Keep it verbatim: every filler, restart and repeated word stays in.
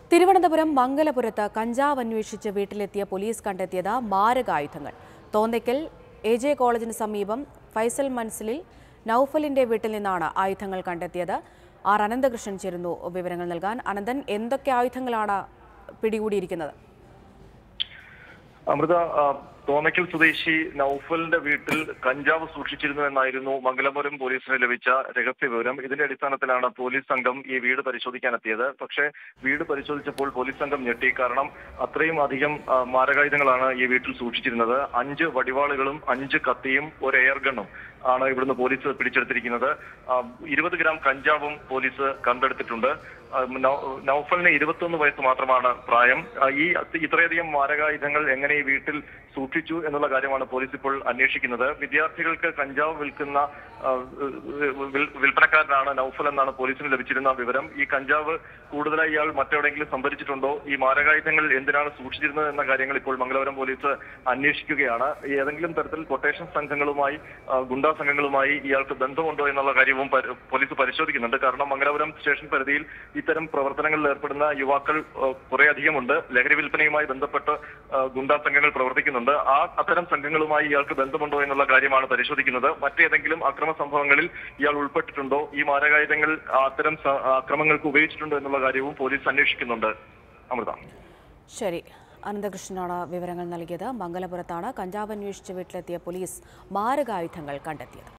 തിരുവനന്തപുരം മംഗലപുരത്ത് കഞ്ചാവ് അന്വേഷിച്ച് വീട്ടിലെത്തിയ പോലീസ് കണ്ടെത്തിയത് മാരകായുധങ്ങൾ. തോന്നയ്ക്കൽ എ ജെ കോളേജിന് സമീപം ഫൈസൽ മൻസിലിൽ നൌഫലിന്റെ വീട്ടിൽ നിന്നാണ് ആയുധങ്ങൾ കണ്ടെത്തിയത്. ആർ അനന്തകൃഷ്ണൻ ചേരുന്നു വിവരങ്ങൾ നൽകാൻ. അനന്തൻ, എന്തൊക്കെ ആയുധങ്ങളാണ് പിടികൂടിയിരിക്കുന്നത്? അമൃത, തോന്നയ്ക്കൽ സ്വദേശി നൌഫലിന്റെ വീട്ടിൽ കഞ്ചാവ് സൂക്ഷിച്ചിരുന്നു എന്നായിരുന്നു മംഗലപുരം പോലീസിന് ലഭിച്ച രഹസ്യ വിവരം. ഇതിന്റെ അടിസ്ഥാനത്തിലാണ് പോലീസ് സംഘം ഈ വീട് പരിശോധിക്കാനെത്തിയത്. പക്ഷേ വീട് പരിശോധിച്ചപ്പോൾ പോലീസ് സംഘം ഞെട്ടി. കാരണം അത്രയും അധികം മാരകായുധങ്ങളാണ് ഈ വീട്ടിൽ സൂക്ഷിച്ചിരുന്നത്. അഞ്ച് വടിവാളുകളും അഞ്ച് കത്തിയും ഒരു എയർ ഗണ്ണും ആണ് ഇവിടുന്ന് പോലീസ് പിടിച്ചെടുത്തിരിക്കുന്നത്. ഇരുപത് ഗ്രാം കഞ്ചാവും പോലീസ് കണ്ടെടുത്തിട്ടുണ്ട്. നൌഫലിന് ഇരുപത്തൊന്ന് വയസ്സ് മാത്രമാണ് പ്രായം. ഈ ഇത്രയധികം മാരകായുധങ്ങൾ എങ്ങനെ ഈ വീട്ടിൽ സൂക്ഷിച്ചു എന്നുള്ള കാര്യമാണ് പോലീസ് ഇപ്പോൾ അന്വേഷിക്കുന്നത്. വിദ്യാർത്ഥികൾക്ക് കഞ്ചാവ് വിൽക്കുന്ന വിൽപ്പനക്കാരനാണ് നൌഫൽ എന്നാണ് പോലീസിന് ലഭിച്ചിരുന്ന വിവരം. ഈ കഞ്ചാവ് കൂടുതലായി ഇയാൾ മറ്റെവിടെയെങ്കിലും സംഭരിച്ചിട്ടുണ്ടോ, ഈ മാരകായുധങ്ങൾ എന്തിനാണ് സൂക്ഷിച്ചിരുന്നത് എന്ന കാര്യങ്ങൾ ഇപ്പോൾ മംഗലപുരം പോലീസ് അന്വേഷിക്കുകയാണ്. ഏതെങ്കിലും തരത്തിൽ കൊട്ടേഷൻ സംഘങ്ങളുമായി ഗുണ്ടാ സംഘങ്ങളുമായി ഇയാൾക്ക് ബന്ധമുണ്ടോ എന്നുള്ള കാര്യവും പോലീസ് പരിശോധിക്കുന്നുണ്ട്. കാരണം മംഗലപുരം സ്റ്റേഷൻ പരിധിയിൽ ഇത്തരം പ്രവർത്തനങ്ങളിൽ ഏർപ്പെടുന്ന യുവാക്കൾ കുറെ അധികമുണ്ട്. ലഹരി വിൽപ്പനയുമായി ബന്ധപ്പെട്ട് ഗുണ്ടാ സംഘങ്ങൾ പ്രവർത്തിക്കുന്നുണ്ട്. ആ അത്തരം സംഘങ്ങളുമായി ഇയാൾക്ക് ബന്ധമുണ്ടോ എന്നുള്ള കാര്യമാണ് പരിശോധിക്കുന്നത്. മറ്റേതെങ്കിലും അക്രമ സംഭവങ്ങളിൽ ഇയാൾ ഉൾപ്പെട്ടിട്ടുണ്ടോ, ഈ മാരകായുധങ്ങൾ അത്തരം അക്രമങ്ങൾക്ക് ഉപയോഗിച്ചിട്ടുണ്ടോ എന്നുള്ള കാര്യവും പോലീസ് അന്വേഷിക്കുന്നുണ്ട്. അമൃത. ശരി, അനന്തകൃഷ്ണനാണ് വിവരങ്ങൾ നൽകിയത്. മംഗലപുരത്താണ് കഞ്ചാവ് അന്വേഷിച്ച് വീട്ടിലെത്തിയ പോലീസ് മാരകായുധങ്ങൾ കണ്ടെത്തിയത്.